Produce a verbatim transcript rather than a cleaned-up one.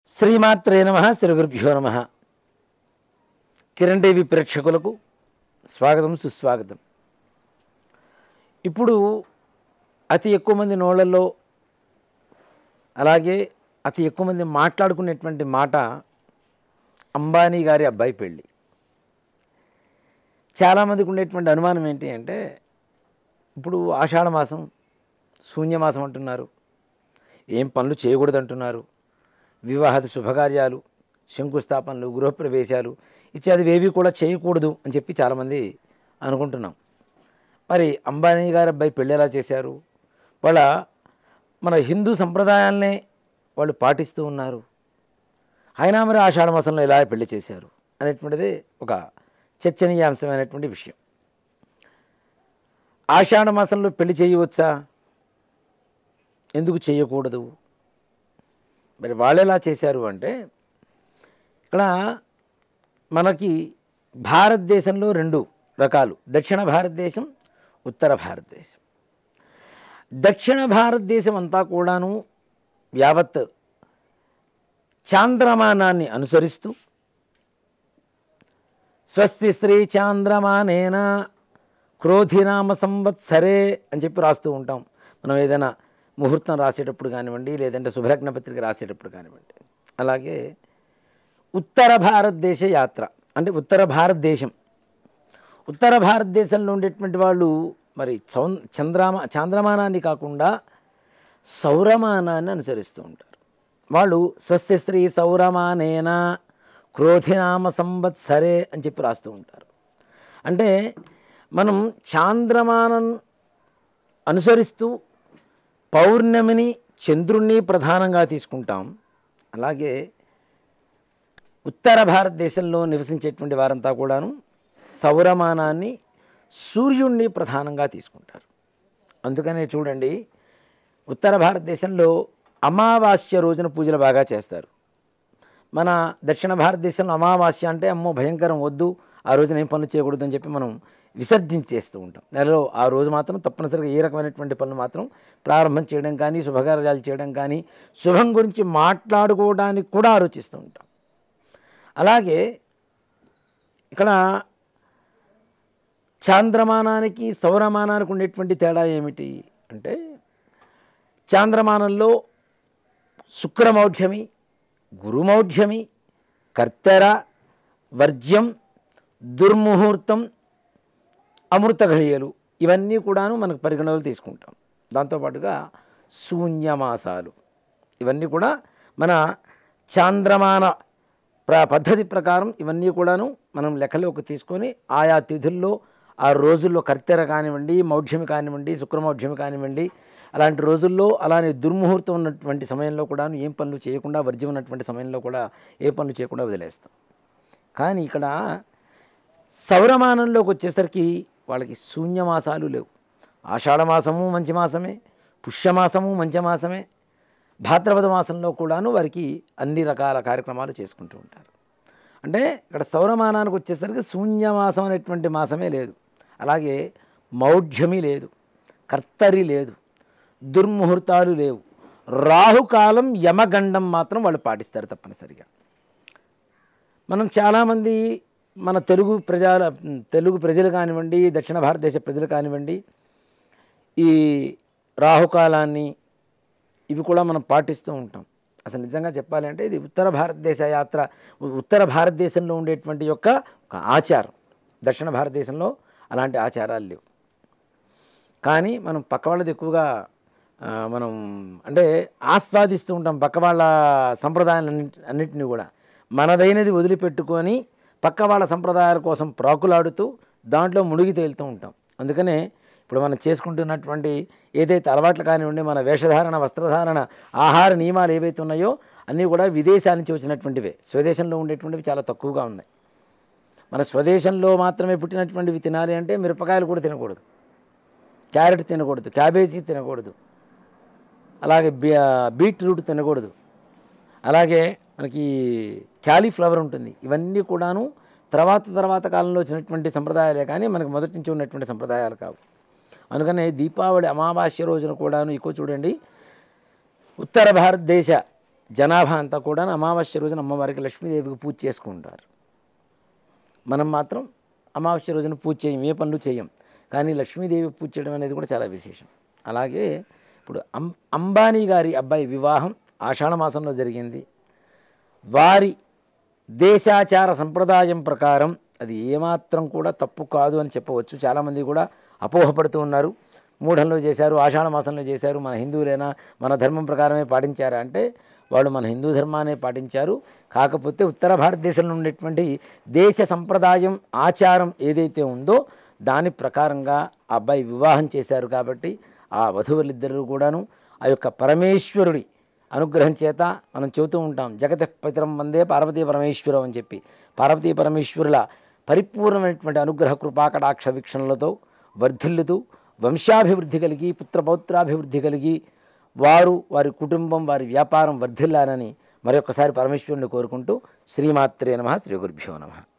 శ్రీమాత్రే నమః శ్రీ గురుభ్యో నమః. కిరణ్ టీవీ ప్రేక్షకులకు స్వాగతం సుస్వాగతం. ఇప్పుడు అతి ఎక్కువ మంది నోళ్ళల్లో అలాగే అతి ఎక్కువ మంది మాట్లాడుకునేటువంటి మాట అంబానీ గారి అబ్బాయి పెళ్ళి. చాలామందికి ఉండేటువంటి అనుమానం ఏంటి అంటే, ఇప్పుడు ఆషాఢ మాసం శూన్యమాసం అంటున్నారు, ఏం పనులు చేయకూడదు అంటున్నారు, వివాహాది శుభకార్యాలు శంకుస్థాపనలు గృహప్రవేశాలు ఇత్యాది ఏవి కూడా చేయకూడదు అని చెప్పి చాలామంది అనుకుంటున్నాం. మరి అంబానీ గారి అబ్బాయి పెళ్ళి ఎలా చేశారు? వాళ్ళ మన హిందూ సంప్రదాయాలనే వాళ్ళు పాటిస్తూ ఉన్నారు, అయినా మరి ఆషాఢ మాసంలో ఎలా పెళ్లి చేశారు అనేటువంటిది ఒక చర్చనీయాంశమైనటువంటి విషయం. ఆషాఢ మాసంలో పెళ్లి చేయవచ్చా, ఎందుకు చేయకూడదు? మరి వాళ్ళు ఎలా చేశారు అంటే, ఇక్కడ మనకి భారతదేశంలో రెండు రకాలు, దక్షిణ భారతదేశం, ఉత్తర భారతదేశం. దక్షిణ భారతదేశం అంతా కూడాను యావత్ చాంద్రమానాన్ని అనుసరిస్తూ స్వస్తి స్త్రీ చాంద్రమానేన క్రోధినామ సంవత్సరే అని చెప్పి రాస్తూ ఉంటాం. మనం ఏదైనా ముహూర్తం రాసేటప్పుడు కానివ్వండి, లేదంటే శుభలగ్న పత్రిక రాసేటప్పుడు కానివ్వండి. అలాగే ఉత్తర భారతదేశ యాత్ర అంటే ఉత్తర భారతదేశం, ఉత్తర భారతదేశంలో ఉండేటువంటి వాళ్ళు మరి చౌ చంద్రమా చాంద్రమానాన్ని కాకుండా సౌరమానాన్ని అనుసరిస్తూ ఉంటారు. వాళ్ళు స్వస్తి స్త్రీ సౌరమానేన క్రోధినామ సంవత్సరే అని చెప్పి రాస్తూ ఉంటారు. అంటే మనం చాంద్రమానం అనుసరిస్తూ పౌర్ణమిని చంద్రుణ్ణి ప్రధానంగా తీసుకుంటాం. అలాగే ఉత్తర భారతదేశంలో నివసించేటువంటి వారంతా కూడాను సౌరమానాన్ని సూర్యుణ్ణి ప్రధానంగా తీసుకుంటారు. అందుకనే చూడండి, ఉత్తర భారతదేశంలో అమావాస్య రోజున పూజలు బాగా చేస్తారు. మన దక్షిణ భారతదేశంలో అమావాస్య అంటే అమ్మో భయంకరం, వద్దు, ఆ రోజున ఏం పనులు చేయకూడదు అని చెప్పి మనం విసర్జించి చేస్తూ ఉంటాం. నెలలో ఆ రోజు మాత్రం తప్పనిసరిగా ఏ రకమైనటువంటి పనులు మాత్రం ప్రారంభం చేయడం కానీ, శుభకార్యాలు చేయడం కానీ, శుభం గురించి మాట్లాడుకోవడానికి కూడా ఆలోచిస్తూ ఉంటాం. అలాగే ఇక్కడ చాంద్రమానానికి సౌరమానానికి ఉండేటువంటి తేడా ఏమిటి అంటే, చాంద్రమానంలో శుక్రమౌఢ్యమి, గురుమౌఢ్యమి, కర్తెర, వర్జ్యం, దుర్ముహూర్తం, అమృత ఘడియలు ఇవన్నీ కూడాను మనకు పరిగణనలు తీసుకుంటాం. దాంతోపాటుగా శూన్యమాసాలు ఇవన్నీ కూడా మన చాంద్రమాన ప్ర పద్ధతి ప్రకారం ఇవన్నీ కూడాను మనం లెక్కలోకి తీసుకొని ఆయా తిథుల్లో ఆ రోజుల్లో కర్తెర కానివ్వండి, మౌఢ్యమి కానివ్వండి, శుక్రమౌఢ్యమి కానివ్వండి, అలాంటి రోజుల్లో అలానే దుర్ముహూర్తం ఉన్నటువంటి సమయంలో కూడా ఏం పనులు చేయకుండా, వర్జ్యం ఉన్నటువంటి సమయంలో కూడా ఏ పనులు చేయకుండా వదిలేస్తాం. కానీ ఇక్కడ సౌరమానంలోకి వచ్చేసరికి వాళ్ళకి శూన్యమాసాలు లేవు. ఆషాఢమాసము మంచి మాసమే, పుష్యమాసము మంచి మాసమే, భాద్రపద మాసంలో కూడాను వారికి అన్ని రకాల కార్యక్రమాలు చేసుకుంటూ ఉంటారు. అంటే ఇక్కడ సౌరమానానికి వచ్చేసరికి శూన్యమాసం అనేటువంటి మాసమే లేదు. అలాగే మౌఢ్యమి లేదు, కర్తరి లేదు, దుర్ముహూర్తాలు లేవు, రాహుకాలం యమగండం మాత్రం వాళ్ళు పాటిస్తారు తప్పనిసరిగా. మనం చాలామంది మన తెలుగు ప్రజల తెలుగు ప్రజలు కానివ్వండి, దక్షిణ భారతదేశ ప్రజలు కానివ్వండి, ఈ రాహుకాలాన్ని ఇవి కూడా మనం పాటిస్తూ ఉంటాం. అసలు నిజంగా చెప్పాలి అంటే ఇది ఉత్తర భారతదేశ యాత్ర, ఉత్తర భారతదేశంలో ఉండేటువంటి యొక్క ఒక ఆచారం. దక్షిణ భారతదేశంలో అలాంటి ఆచారాలు లేవు. కానీ మనం పక్క వాళ్ళది ఎక్కువగా మనం అంటే ఆస్వాదిస్తూ ఉంటాం, పక్క వాళ్ళ సంప్రదాయాలన్నింటి అన్నింటినీ కూడా మనదైనది వదిలిపెట్టుకొని పక్క వాళ్ళ సంప్రదాయాల కోసం ప్రాకులాడుతూ దాంట్లో మునిగి తేలుతూ ఉంటాం. అందుకనే ఇప్పుడు మనం చేసుకుంటున్నటువంటి ఏదైతే అలవాట్లు కానివ్వండి, మన వేషధారణ, వస్త్రధారణ, ఆహార నియమాలు ఏవైతే ఉన్నాయో అన్నీ కూడా విదేశాల నుంచి వచ్చినటువంటివే. స్వదేశంలో ఉండేటువంటివి చాలా తక్కువగా ఉన్నాయి. మన స్వదేశంలో మాత్రమే పుట్టినటువంటివి తినాలి అంటే మిరపకాయలు కూడా తినకూడదు, క్యారెట్ తినకూడదు, క్యాబేజీ తినకూడదు, అలాగే బీ బీట్రూట్ తినకూడదు, అలాగే మనకి క్యాలీఫ్లవర్ ఉంటుంది. ఇవన్నీ కూడాను తర్వాత తర్వాత కాలంలో వచ్చినటువంటి సంప్రదాయాలే కానీ మనకు మొదటి నుంచి ఉన్నటువంటి సంప్రదాయాలు కావు. అందుకనే దీపావళి అమావాస్య రోజున కూడాను ఎక్కువ చూడండి, ఉత్తర భారతదేశ జనాభా అంతా కూడా అమావాస్య రోజున అమ్మవారికి లక్ష్మీదేవికి పూజ చేసుకుంటారు. మనం మాత్రం అమావాస్య రోజున పూజ చేయం, ఏ పనులు చేయం. కానీ లక్ష్మీదేవి పూజ చేయడం అనేది కూడా చాలా విశేషం. అలాగే ఇప్పుడు అం అంబానీ గారి అబ్బాయి వివాహం ఆషాఢ మాసంలో జరిగింది. వారి దేశాచార సంప్రదాయం ప్రకారం అది ఏమాత్రం కూడా తప్పు కాదు అని చెప్పవచ్చు. చాలామంది కూడా అపోహపడుతూ ఉన్నారు. మూఢంలో చేశారు, ఆషాఢ మాసంలో చేశారు, మన హిందువులైనా మన ధర్మం ప్రకారమే పాటించారా అంటే వాళ్ళు మన హిందూ ధర్మాన్ని పాటించారు. కాకపోతే ఉత్తర భారతదేశంలో ఉండేటువంటి దేశ సంప్రదాయం ఆచారం ఏదైతే ఉందో దాని ప్రకారంగా ఆ అబ్బాయి వివాహం చేశారు. కాబట్టి ఆ వధువులిద్దరూ కూడాను ఆ యొక్క పరమేశ్వరుడి అనుగ్రహం చేత మనం చెబుతూ ఉంటాం, జగత పితరం వందే పార్వతీ పరమేశ్వరం అని చెప్పి. పార్వతీ పరమేశ్వరుల పరిపూర్ణమైనటువంటి అనుగ్రహ కృపాకటాక్ష వీక్షణలతో వర్ధిల్లుతూ వంశాభివృద్ధి కలిగి పుత్రపౌత్రాభివృద్ధి కలిగి వారు వారి కుటుంబం వారి వ్యాపారం వర్ధిల్లాలని మరొకసారి పరమేశ్వరుని కోరుకుంటూ శ్రీమాత్రే నమః, శ్రీ గురుభ్యో నమః.